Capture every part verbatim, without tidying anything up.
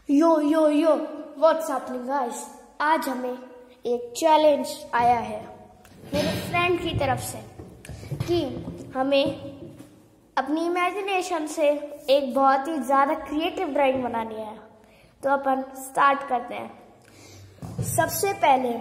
यो yo yo what's happening guys. आज हमें एक चैलेंज आया है मेरे फ्रेंड की तरफ से कि हमें अपनी इमेजिनेशन से एक बहुत ही ज़्यादा क्रिएटिव ड्राइंग बनानी है। तो अपन स्टार्ट करते हैं। सबसे पहले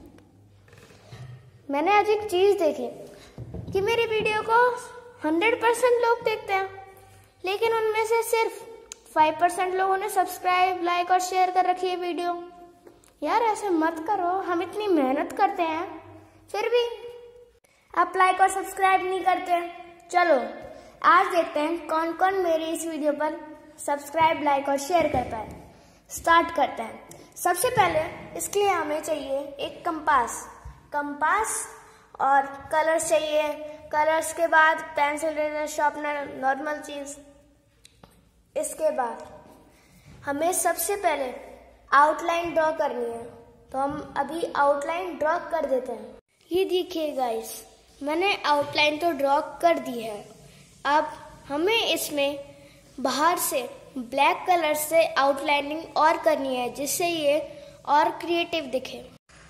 मैंने आज एक चीज़ देखी कि मेरी वीडियो को हंड्रेड परसेंट लोग देखते हैं, लेकिन उनमें से सिर्फ फाइव परसेंट लोगों ने सब्सक्राइब, लाइक और शेयर कर रखी है वीडियो। यार ऐसे मत करो, हम इतनी मेहनत करते हैं फिर भी आप लाइक और सब्सक्राइब नहीं करते। चलो आज देखते हैं कौन कौन मेरी इस वीडियो पर सब्सक्राइब, लाइक और शेयर करता है। स्टार्ट करते हैं। सबसे पहले इसके लिए हमें चाहिए एक कंपास कंपास और कलर्स चाहिए। कलर्स के बाद पेंसिल, इरेजर, शार्पनर, नॉर्मल चीज़। इसके बाद हमें सबसे पहले आउटलाइन ड्रॉ करनी है, तो हम अभी आउटलाइन ड्रॉ कर देते हैं। ये देखिए गाइस, मैंने आउटलाइन तो ड्रॉ कर दी है। अब हमें इसमें बाहर से ब्लैक कलर से आउटलाइनिंग और करनी है, जिससे ये और क्रिएटिव दिखे।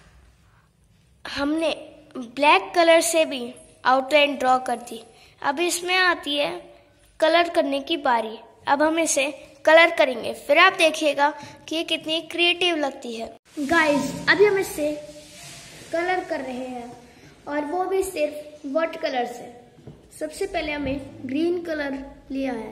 हमने ब्लैक कलर से भी आउटलाइन ड्रॉ कर दी। अब इसमें आती है कलर करने की बारी। अब हम इसे कलर करेंगे, फिर आप देखिएगा कि ये कितनी क्रिएटिव लगती है। गाइस अभी हम इससे कलर कर रहे हैं, और वो भी सिर्फ वाटर कलर से। सबसे पहले हमें ग्रीन कलर लिया है।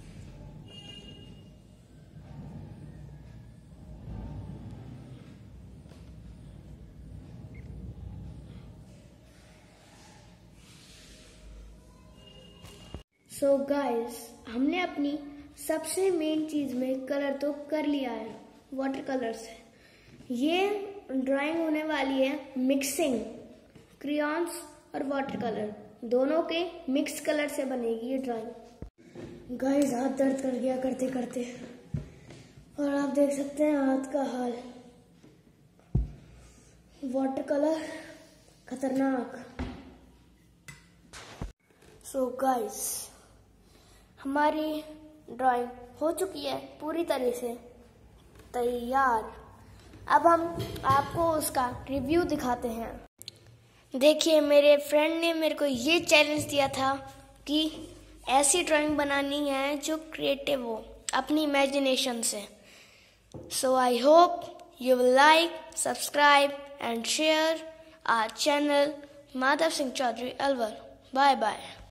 सो so गाइस, हमने अपनी सबसे मेन चीज में कलर तो कर लिया है वाटर कलर से। ये ड्राइंग होने वाली है मिक्सिंग क्रेयॉन्स और वाटर कलर दोनों के मिक्स कलर से बनेगी ये ड्राइंग। गाइस हाथ दर्द कर गया करते करते, और आप देख सकते हैं हाथ का हाल। वाटर कलर खतरनाक। सो so गाइस, हमारी ड्राइंग हो चुकी है पूरी तरह से तैयार। अब हम आपको उसका रिव्यू दिखाते हैं। देखिए, मेरे फ्रेंड ने मेरे को ये चैलेंज दिया था कि ऐसी ड्राइंग बनानी है जो क्रिएटिव हो अपनी इमेजिनेशन से। So I hope you will like, subscribe and share our channel Madhav Singh Chaudhary Alwar. Bye bye.